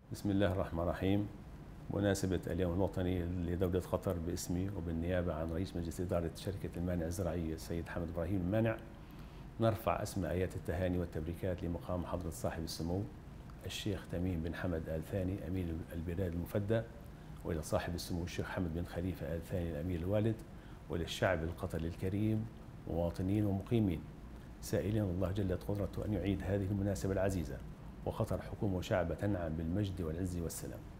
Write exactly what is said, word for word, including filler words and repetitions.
بسم الله الرحمن الرحيم. مناسبة اليوم الوطني لدولة قطر باسمي وبالنيابة عن رئيس مجلس إدارة شركة المانع الزراعية السيد حمد إبراهيم المانع، نرفع أسمى آيات التهاني والتبريكات لمقام حضرة صاحب السمو الشيخ تميم بن حمد آل ثاني أمير البلاد المفدى، وإلى صاحب السمو الشيخ حمد بن خليفة آل ثاني الأمير الوالد، وللشعب القطري الكريم مواطنين ومقيمين، سائلين الله جل قدرته أن يعيد هذه المناسبة العزيزة، وقطر حكومة وشعب تنعم بالمجد والعز والسلام.